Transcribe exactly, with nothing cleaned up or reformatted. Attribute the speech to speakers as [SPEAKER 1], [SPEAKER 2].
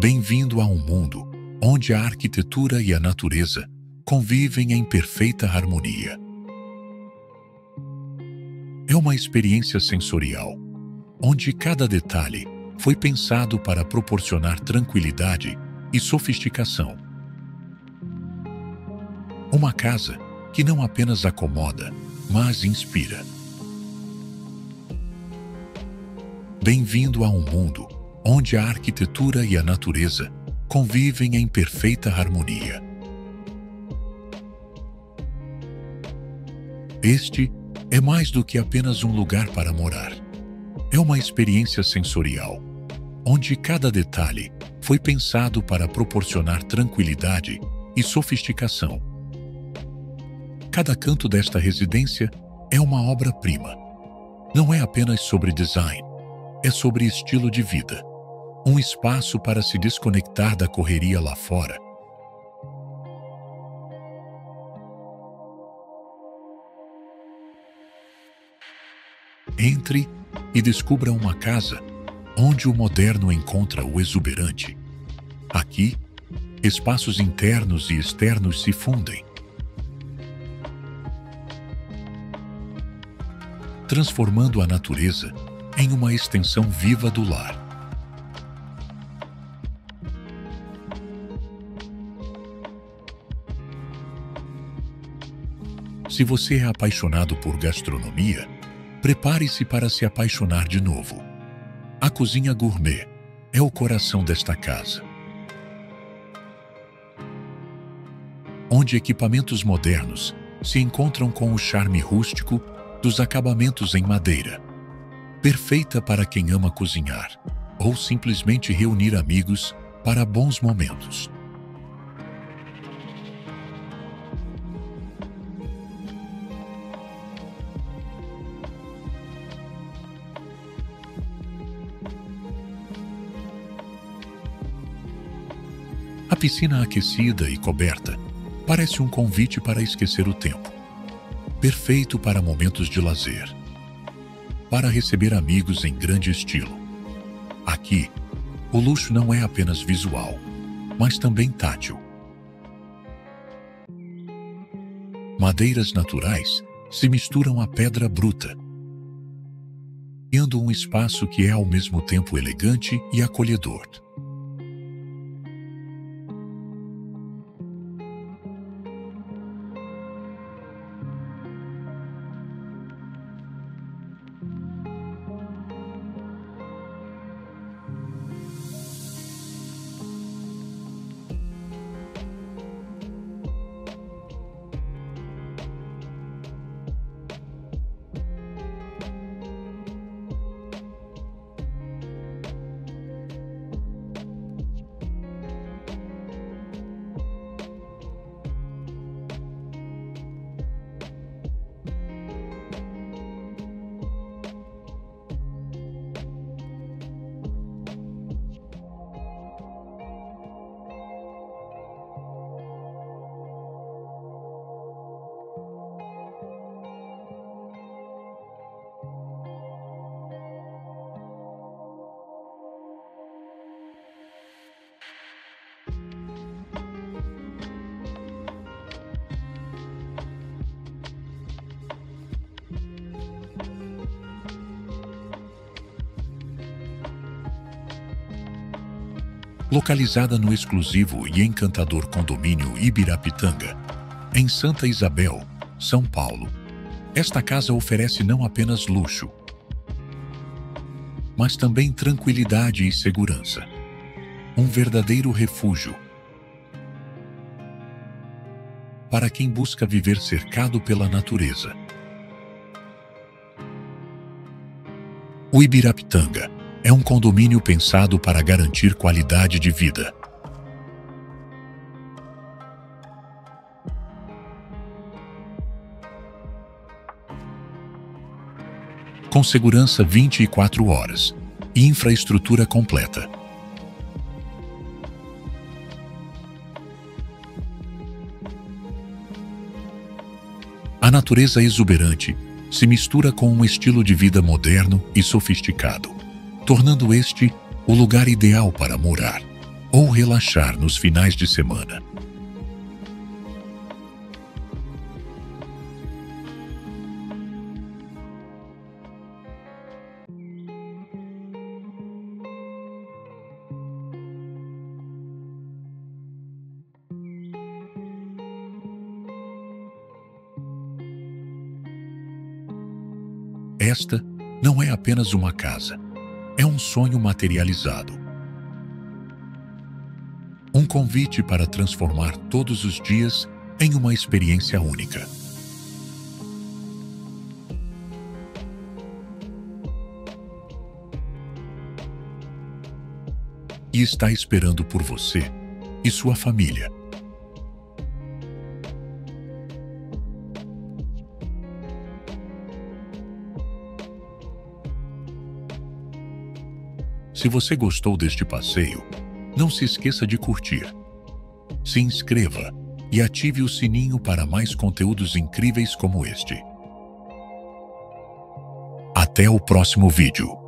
[SPEAKER 1] Bem-vindo a um mundo onde a arquitetura e a natureza convivem em perfeita harmonia. É uma experiência sensorial, onde cada detalhe foi pensado para proporcionar tranquilidade e sofisticação. Uma casa que não apenas acomoda, mas inspira. Bem-vindo a um mundo onde a arquitetura e a natureza convivem em perfeita harmonia. Este é mais do que apenas um lugar para morar. É uma experiência sensorial, onde cada detalhe foi pensado para proporcionar tranquilidade e sofisticação. Cada canto desta residência é uma obra-prima. Não é apenas sobre design, é sobre estilo de vida. Um espaço para se desconectar da correria lá fora. Entre e descubra uma casa onde o moderno encontra o exuberante. Aqui, espaços internos e externos se fundem, transformando a natureza em uma extensão viva do lar. Se você é apaixonado por gastronomia, prepare-se para se apaixonar de novo. A cozinha gourmet é o coração desta casa, onde equipamentos modernos se encontram com o charme rústico dos acabamentos em madeira. Perfeita para quem ama cozinhar ou simplesmente reunir amigos para bons momentos. A piscina aquecida e coberta parece um convite para esquecer o tempo. Perfeito para momentos de lazer. Para receber amigos em grande estilo. Aqui, o luxo não é apenas visual, mas também tátil. Madeiras naturais se misturam à pedra bruta, criando um espaço que é ao mesmo tempo elegante e acolhedor. Localizada no exclusivo e encantador condomínio Ibirapitanga, em Santa Isabel, São Paulo. Esta casa oferece não apenas luxo, mas também tranquilidade e segurança. Um verdadeiro refúgio para quem busca viver cercado pela natureza. O Ibirapitanga é um condomínio pensado para garantir qualidade de vida. Com segurança vinte e quatro horas e infraestrutura completa. A natureza exuberante se mistura com um estilo de vida moderno e sofisticado, tornando este o lugar ideal para morar, ou relaxar nos finais de semana. Esta não é apenas uma casa, é um sonho materializado. Um convite para transformar todos os dias em uma experiência única. E está esperando por você e sua família. Se você gostou deste passeio, não se esqueça de curtir, se inscreva e ative o sininho para mais conteúdos incríveis como este. Até o próximo vídeo.